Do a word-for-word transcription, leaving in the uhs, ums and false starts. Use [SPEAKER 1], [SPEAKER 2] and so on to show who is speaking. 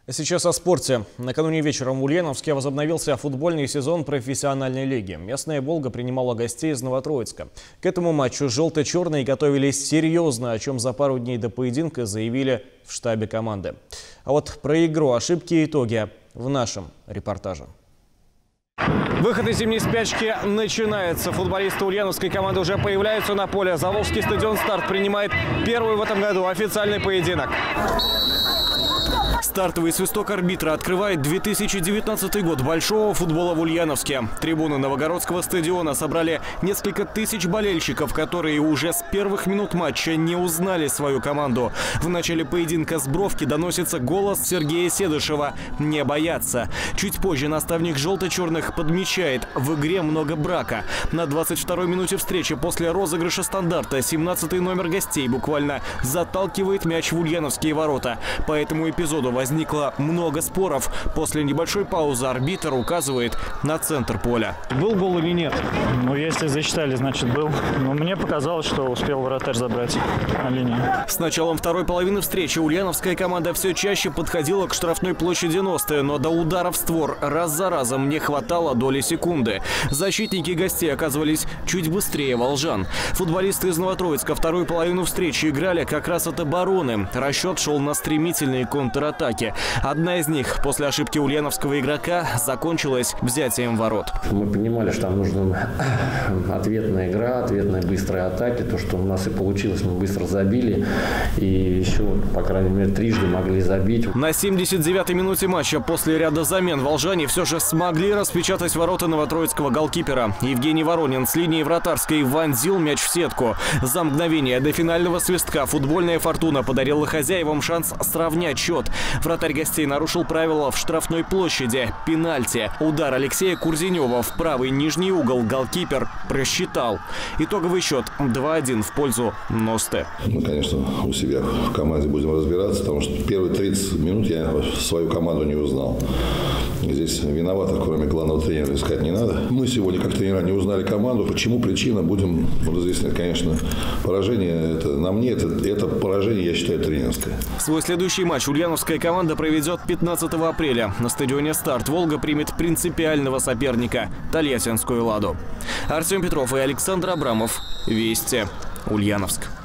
[SPEAKER 1] Сейчас о спорте. Накануне вечером в Ульяновске возобновился футбольный сезон профессиональной лиги. Местная «Волга» принимала гостей из Новотроицка. К этому матчу желто-черные готовились серьезно, о чем за пару дней до поединка заявили в штабе команды. А вот про игру, ошибки и итоги в нашем репортаже.
[SPEAKER 2] Выход из зимней спячки начинается. Футболисты ульяновской команды уже появляются на поле. Заволжский стадион «Старт» принимает первый в этом году официальный поединок. Стартовый свисток арбитра открывает две тысячи девятнадцатый год большого футбола в Ульяновске. Трибуны Новогородского стадиона собрали несколько тысяч болельщиков, которые уже с первых минут матча не узнали свою команду. В начале поединка с бровки доносится голос Сергея Седышева «Не бояться». Чуть позже наставник желто-черных подмечает: в игре много брака. На двадцать второй минуте встречи после розыгрыша стандарта семнадцатый номер гостей буквально заталкивает мяч в ульяновские ворота. По этому эпизоду возникло много споров. После небольшой паузы арбитр указывает на центр поля.
[SPEAKER 3] Был гол или нет? Ну, если засчитали, значит был. Но мне показалось, что успел вратарь забрать на линии.
[SPEAKER 2] С началом второй половины встречи ульяновская команда все чаще подходила к штрафной площади Носты, но до удара в створ раз за разом не хватало доли секунды. Защитники гостей оказывались чуть быстрее волжан. Футболисты из Новотроицка вторую половину встречи играли как раз от обороны. Расчет шел на стремительные контратаки. Одна из них после ошибки ульяновского игрока закончилась взятием ворот.
[SPEAKER 4] Мы понимали, что нам нужна ответная игра, ответные быстрые атаки. То, что у нас и получилось, мы быстро забили. И еще, по крайней мере, трижды могли забить.
[SPEAKER 2] На семьдесят девятой минуте матча после ряда замен волжане все же смогли распечатать ворота новотроицкого голкипера. Евгений Воронин с линии вратарской вонзил мяч в сетку. За мгновение до финального свистка футбольная «Фортуна» подарила хозяевам шанс сравнять счет. Вратарь гостей нарушил правила в штрафной площади. Пенальти. Удар Алексея Курзенева в правый нижний угол голкипер просчитал. Итоговый счет два один в пользу Носты.
[SPEAKER 5] Мы, конечно, у себя в команде будем разбираться, потому что первые тридцать минут я свою команду не узнал. Здесь виновата, кроме главного тренера, искать не надо. Мы сегодня, как тренера, не узнали команду. Почему причина, будем разъяснять. Конечно, поражение это, на мне это, это поражение, я считаю, тренерское.
[SPEAKER 2] Свой следующий матч ульяновская команда проведет пятнадцатого апреля. На стадионе «Старт» «Волга» примет принципиального соперника – тольяттинскую «Ладу». Артем Петров и Александр Абрамов. Вести. Ульяновск.